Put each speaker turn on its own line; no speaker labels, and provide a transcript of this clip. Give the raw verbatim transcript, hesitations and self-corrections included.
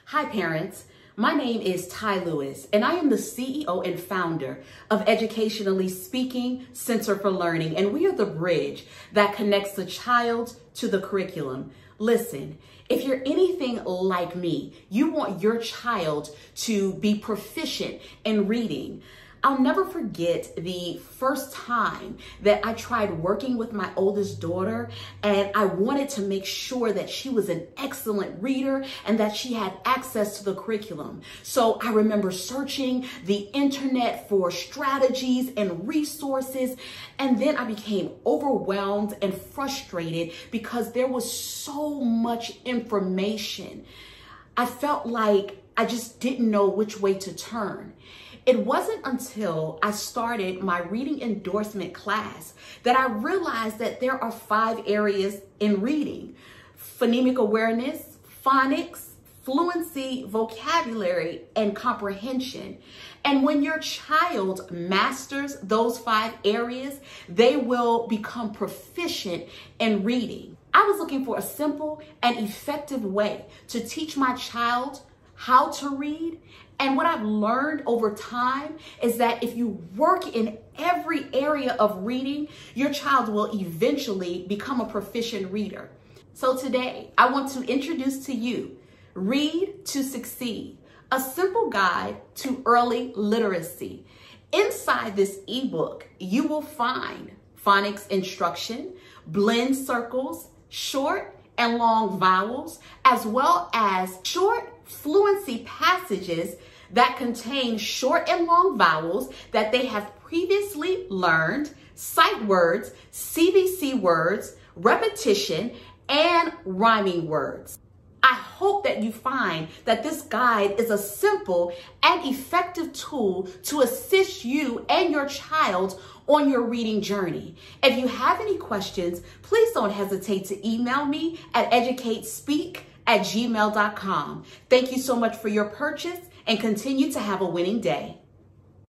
Hi parents, my name is Ty Lewis and I am the C E O and founder of Educationally Speaking Center for Learning, and we are the bridge that connects the child to the curriculum. Listen, if you're anything like me, you want your child to be proficient in reading. I'll never forget the first time that I tried working with my oldest daughter, and I wanted to make sure that she was an excellent reader and that she had access to the curriculum. So I remember searching the internet for strategies and resources, and then I became overwhelmed and frustrated because there was so much information. I felt like I just didn't know which way to turn. It wasn't until I started my reading endorsement class that I realized that there are five areas in reading: phonemic awareness, phonics, fluency, vocabulary, and comprehension. And when your child masters those five areas, they will become proficient in reading. I was looking for a simple and effective way to teach my child how to read. And what I've learned over time is that if you work in every area of reading, your child will eventually become a proficient reader. So today, I want to introduce to you Read to Succeed, a simple guide to early literacy. Inside this ebook, you will find phonics instruction, blend circles, short and long vowels, as well as short fluency passages that contain short and long vowels that they have previously learned, sight words, C V C words, repetition, and rhyming words. I hope that you find that this guide is a simple and effective tool to assist you and your child on your reading journey. If you have any questions, please don't hesitate to email me at educatespeak at gmail dot com. Thank you so much for your purchase and continue to have a winning day.